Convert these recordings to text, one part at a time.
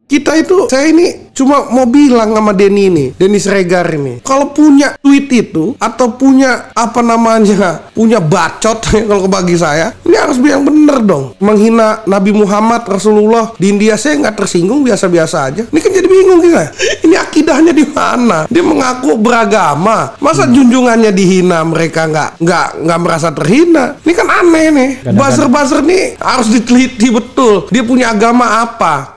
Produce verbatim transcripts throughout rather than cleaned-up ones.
kita itu, saya ini cuma mau bilang sama Denny ini, Denny Siregar ini, kalau punya tweet itu atau punya apa namanya, punya bacot kalau bagi saya, ini harus yang bener dong. Menghina Nabi Muhammad, Rasulullah di India, saya nggak tersinggung, biasa-biasa aja. Ini kan jadi bingung kita. Ini akidahnya di mana? Dia mengaku beragama, masa junjungannya dihina, mereka nggak nggak nggak merasa terhina? Ini kan aneh nih. Buzzer-buzzer nih harus diteliti betul. Dia punya agama apa?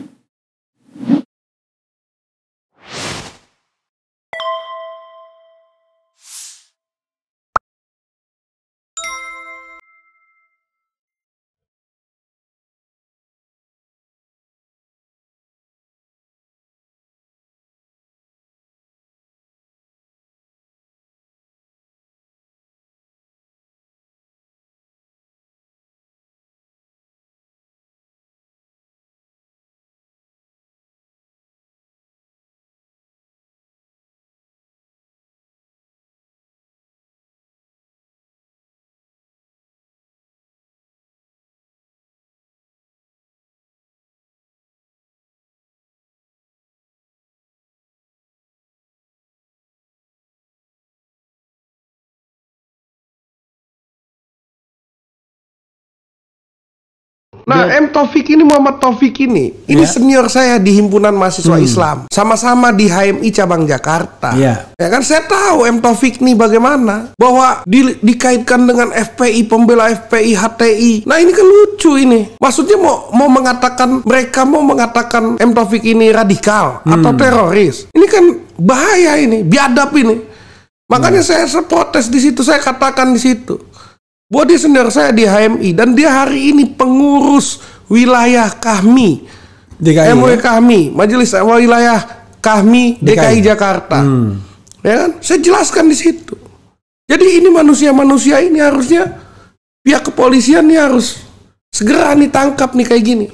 Nah, M. Taufik ini, Muhammad Taufik ini, ini yeah. senior saya di Himpunan Mahasiswa hmm. Islam. Sama-sama di H M I cabang Jakarta. Yeah. Ya kan, saya tahu M. Taufik ini bagaimana. Bahwa di, dikaitkan dengan F P I, pembela F P I, H T I. Nah, ini kan lucu ini. Maksudnya mau mau mengatakan, mereka mau mengatakan M. Taufik ini radikal hmm. atau teroris. Ini kan bahaya ini, biadab ini. Makanya hmm. saya protes di situ, saya katakan di situ. Buat dia senior saya di H M I dan dia hari ini pengurus wilayah Kahmi D K I, M W ya? Kahmi, Majelis Wilayah Kahmi D K I, D K I Jakarta. Hmm. Ya kan? Saya jelaskan di situ. Jadi ini manusia-manusia ini harusnya pihak kepolisian nih harus segera nih tangkap nih kayak gini.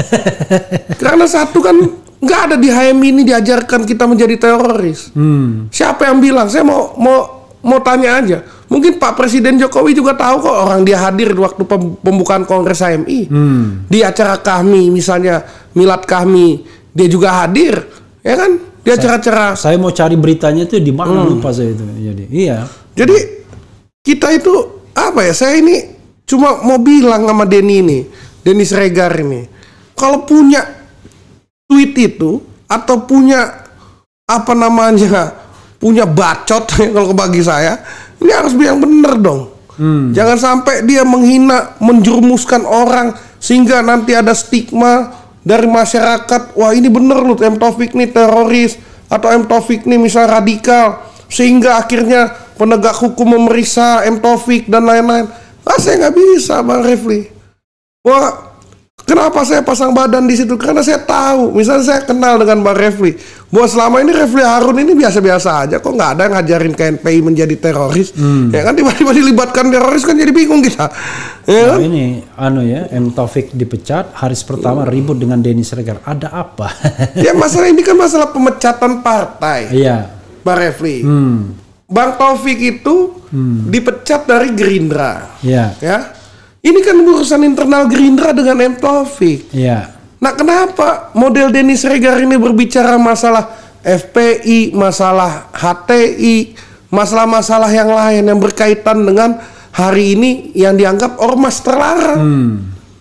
Karena satu kan nggak ada di H M I ini diajarkan kita menjadi teroris. Hmm. Siapa yang bilang? Saya mau mau mau tanya aja. Mungkin Pak Presiden Jokowi juga tahu kok, orang dia hadir di waktu pembukaan Kongres H M I. Hmm. Di acara Kahmi, misalnya Milad Kahmi, dia juga hadir, ya kan? Di acara-acara. Saya, saya mau cari beritanya itu di mana, hmm. lupa saya itu. Jadi, iya. Jadi kita itu apa ya? Saya ini cuma mau bilang sama Denny ini, Denny Siregar ini, kalau punya tweet itu atau punya apa namanya, punya bacot kalau bagi saya. Ini harus yang bener dong. Hmm. Jangan sampai dia menghina, menjerumuskan orang sehingga nanti ada stigma dari masyarakat. Wah, ini bener loh, M. Taufik nih teroris atau M. Taufik nih misal radikal, sehingga akhirnya penegak hukum memeriksa M. Taufik dan lain-lain. Ah, saya nggak bisa, Bang Refli. Wah, kenapa saya pasang badan di situ? Karena saya tahu, misalnya saya kenal dengan Bang Refli, bahwa selama ini Refli Harun ini biasa-biasa aja, kok nggak ada yang ngajarin K N P I menjadi teroris. Hmm. Ya kan, tiba-tiba dilibatkan teroris kan jadi bingung kita. Ya nah, kan? Ini anu ya, M. Taufik dipecat, hari pertama hmm. ribut dengan Denny Siregar. Ada apa? Ya masalah ini kan masalah pemecatan partai. Iya. Bang Refli. Hmm. Bang Taufik itu hmm. dipecat dari Gerindra. Iya. Ya. Ini kan urusan internal Gerindra dengan M. Taufik. Iya. Nah, kenapa model Denny Siregar ini berbicara masalah F P I, masalah H T I, masalah-masalah yang lain yang berkaitan dengan hari ini yang dianggap ormas terlarang. Hmm.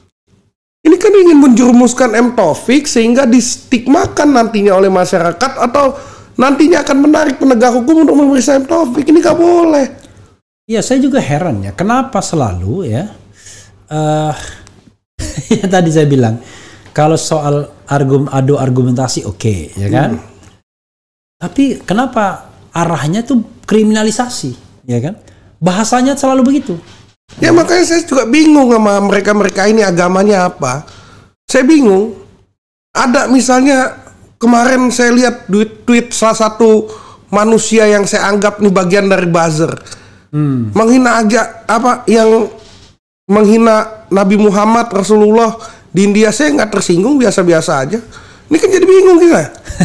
Ini kan ingin menjerumuskan M. Taufik sehingga distigmakan nantinya oleh masyarakat atau nantinya akan menarik penegak hukum untuk memeriksa M. Taufik. Ini gak boleh. Iya, saya juga heran ya, kenapa selalu ya, uh, ya tadi saya bilang, kalau soal argum, adu argumentasi oke, okay, ya kan? Hmm. Tapi kenapa arahnya tuh kriminalisasi, ya kan? Bahasanya selalu begitu. Ya makanya saya juga bingung sama mereka-mereka ini agamanya apa. Saya bingung. Ada misalnya kemarin saya lihat tweet-tweet salah satu manusia yang saya anggap nih bagian dari buzzer. Hmm. Menghina aja apa yang menghina Nabi Muhammad, Rasulullah di India, saya nggak tersinggung, biasa-biasa aja. Ini kan jadi bingung kita.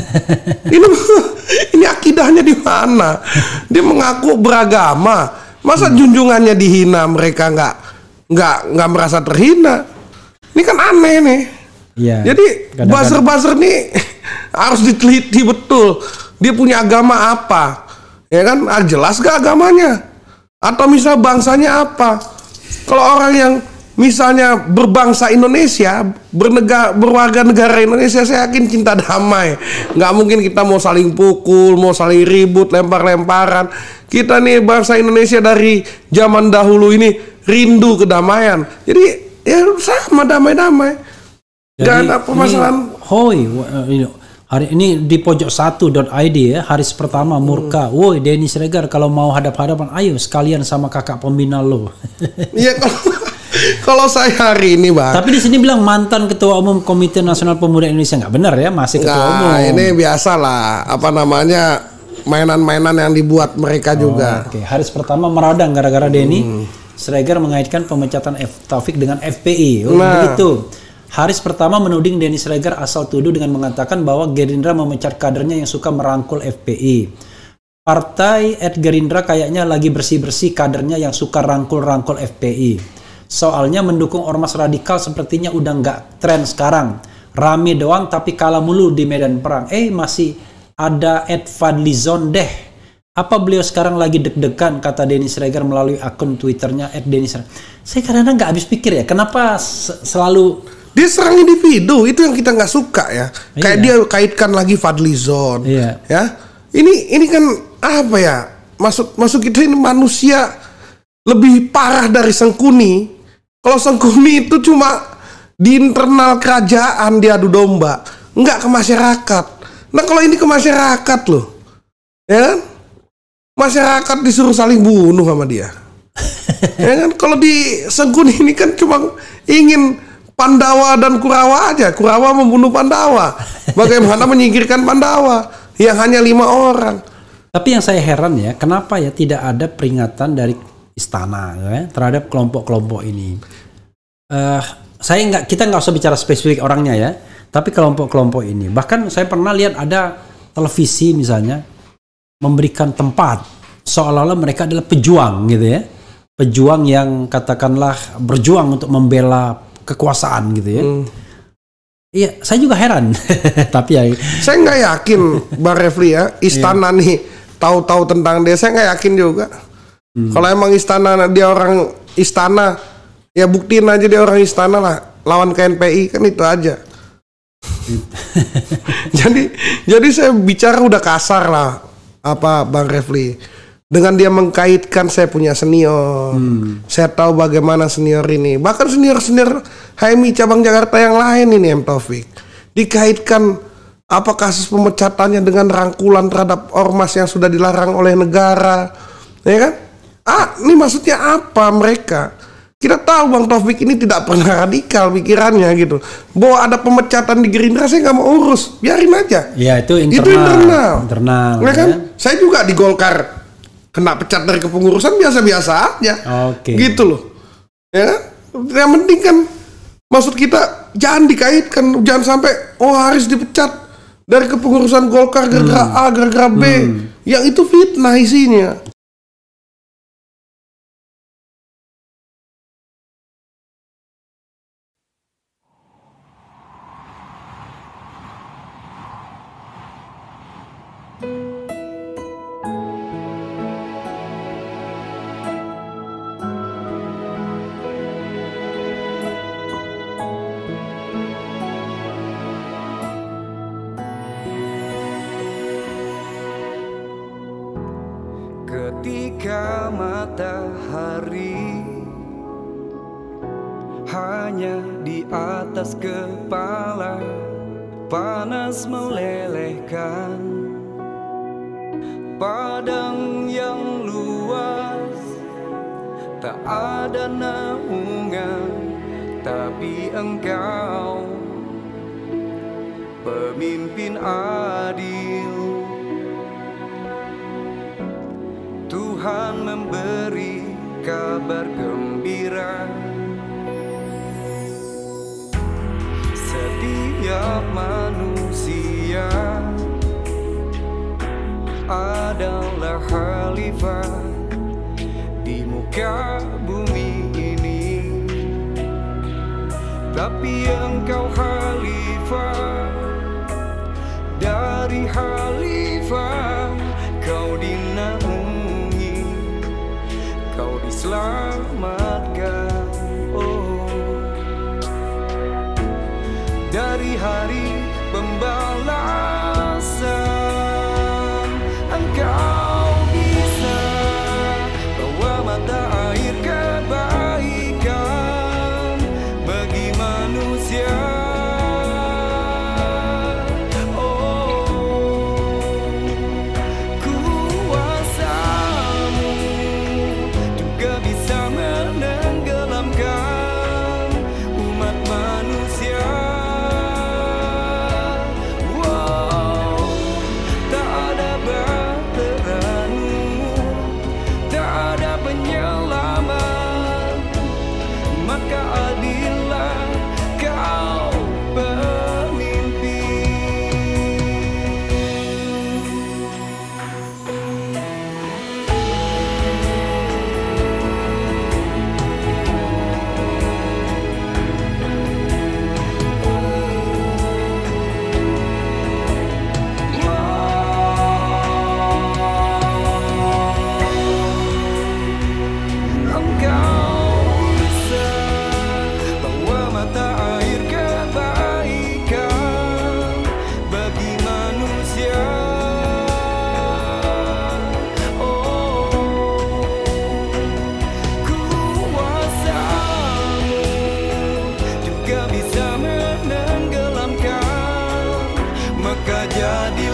ini ini akidahnya di mana? Dia mengaku beragama, masa hmm. junjungannya dihina, mereka nggak nggak nggak merasa terhina. Ini kan aneh nih. Ya, jadi buzzer-buzzer nih harus diteliti betul. Dia punya agama apa? Ya kan, ah, jelas gak agamanya? Atau misal bangsanya apa? Kalau orang yang misalnya berbangsa Indonesia, bernegara, berwarga negara Indonesia, saya yakin cinta damai. Nggak mungkin kita mau saling pukul, mau saling ribut, lempar-lemparan. Kita nih bangsa Indonesia dari zaman dahulu ini rindu kedamaian. Jadi ya sama damai-damai. Nggak ada permasalahan. Hoi, hari ini di pojok satu dot i d ya, hari pertama murka. Hmm. Woi Denny Siregar, kalau mau hadap-hadapan, ayo sekalian sama kakak pembina lo. Iya kalau kalau saya hari ini bang. Tapi di sini bilang mantan ketua umum Komite Nasional Pemuda Indonesia, nggak benar ya, masih ketua nah, umum. Ini biasa lah, apa namanya mainan-mainan yang dibuat mereka oh, juga. Oke, okay. Hari pertama meradang gara-gara Denny hmm. Siregar mengaitkan pemecatan F. Taufik dengan F P I. Oh, nah. Begitu. Haris pertama menuding Denny Siregar asal tuduh dengan mengatakan bahwa Gerindra memecat kadernya yang suka merangkul F P I. Partai at Gerindra kayaknya lagi bersih-bersih kadernya yang suka rangkul-rangkul F P I. Soalnya mendukung ormas radikal sepertinya udah nggak tren sekarang. Rame doang tapi kalah mulu di medan perang. Eh masih ada at Fadlizon deh. Apa beliau sekarang lagi deg-degan, kata Denny Siregar melalui akun Twitternya at Denny Siregar. Saya kadang-kadang nggak habis pikir ya, kenapa selalu dia serang individu, itu yang kita nggak suka ya. Kayak iya. Dia kaitkan lagi Fadlizon, iya. Ya. Ini ini kan apa ya? Maksud maksud kita ini manusia lebih parah dari Sengkuni. Kalau Sengkuni itu cuma di internal kerajaan dia adu domba, nggak ke masyarakat. Nah kalau ini ke masyarakat loh, ya kan? Masyarakat disuruh saling bunuh sama dia. Ya kan? Kalau di Sengkuni ini kan cuma ingin Pandawa dan Kurawa aja. Kurawa membunuh Pandawa. Bagaimana menyingkirkan Pandawa yang hanya lima orang. Tapi yang saya heran ya, kenapa ya tidak ada peringatan dari istana ya, terhadap kelompok-kelompok ini. Uh, saya nggak, kita nggak usah bicara spesifik orangnya ya, tapi kelompok-kelompok ini. Bahkan saya pernah lihat ada televisi misalnya memberikan tempat seolah-olah mereka adalah pejuang gitu ya, pejuang yang katakanlah berjuang untuk membela kekuasaan gitu ya. Iya, hmm. saya juga heran. Tapi ya, saya nggak yakin, Bang Refli ya, istana yeah. nih tahu-tahu tentang dia. Saya nggak yakin juga. Hmm. Kalau emang istana dia orang istana, ya buktiin aja dia orang istana lah. Lawan K N P I kan itu aja. jadi, jadi saya bicara udah kasar lah, apa Bang Refli. Dengan dia mengkaitkan saya punya senior, hmm. saya tahu bagaimana senior ini. Bahkan senior-senior H M I cabang Jakarta yang lain ini M Taufik dikaitkan apa kasus pemecatannya dengan rangkulan terhadap ormas yang sudah dilarang oleh negara, ya kan? Ah, ini maksudnya apa mereka? Kita tahu Bang Taufik ini tidak pernah radikal pikirannya gitu. Bahwa ada pemecatan di Gerindra saya nggak mau urus, biarin aja. Ya itu internal. Itu internal. Internal. Ya kan? Ya? Saya juga di Golkar kena pecat dari kepengurusan biasa-biasa aja. Oke. Gitu loh. Ya. Yang penting kan maksud kita jangan dikaitkan, jangan sampai oh Haris dipecat dari kepengurusan Golkar gara-gara hmm. A, gara-gara B. Hmm. Yang itu fitnah isinya. Ketika matahari hanya di atas kepala, panas melelehkan padang yang luas, tak ada naungan, tapi engkau pemimpin adil. Tuhan memberi kabar gembira. Setiap manusia adalah khalifah di muka bumi ini, tapi engkau khalifah dari khalifah, kau dinaungi, kau diselamatkan. Oh, dari hari pembalasan engkau bisa bawa mata air kebaikan bagi manusia. Bisa menenggelamkan, maka jadi